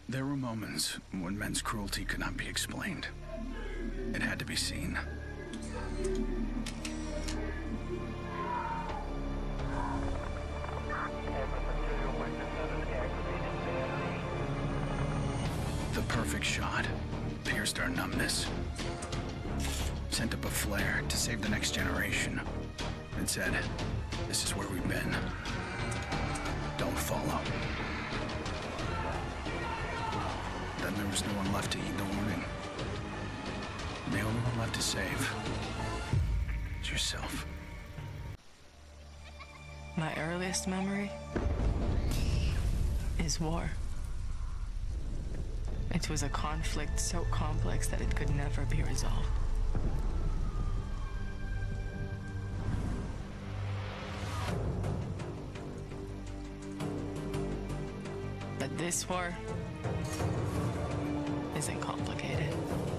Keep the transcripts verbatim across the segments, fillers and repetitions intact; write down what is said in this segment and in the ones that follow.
There were moments when men's cruelty could not be explained. It had to be seen. The perfect shot pierced our numbness. Sent up a flare to save the next generation. It said, this is where we've been. Don't follow. Then there was no one left to heed the warning. The only one left to save is yourself. My earliest memory is war. It was a conflict so complex that it could never be resolved. But this war isn't complicated.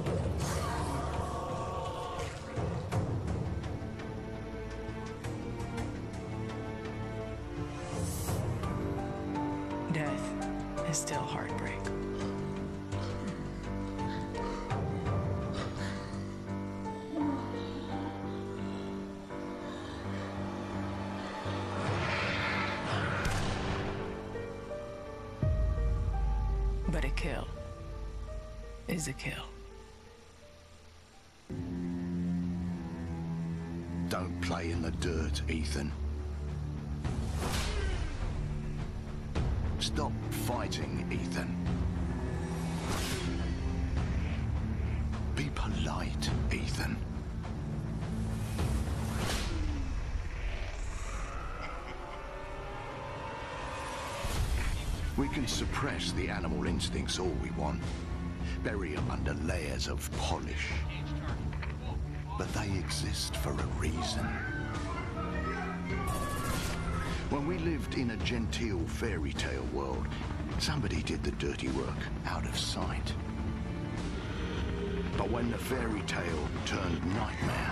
Death is still heartbreak. But a kill is a kill. Don't play in the dirt, Ethan. Stop fighting, Ethan. Be polite, Ethan. We can suppress the animal instincts all we want, bury them under layers of polish. But they exist for a reason. When we lived in a genteel fairy tale world, somebody did the dirty work out of sight. But when the fairy tale turned nightmare,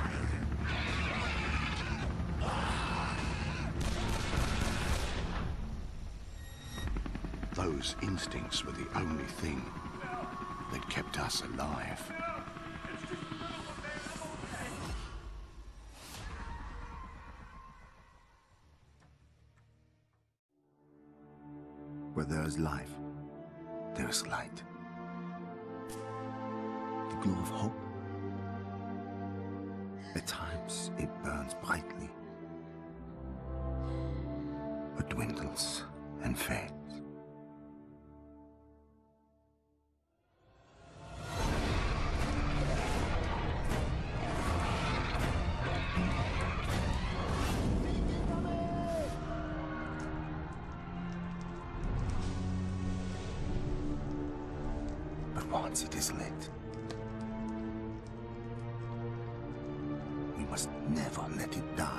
those instincts were the only thing that kept us alive. Where there is life, there is light. The glow of hope. At times, it burns brightly, but dwindles and fades. Once it is lit, we must never let it die.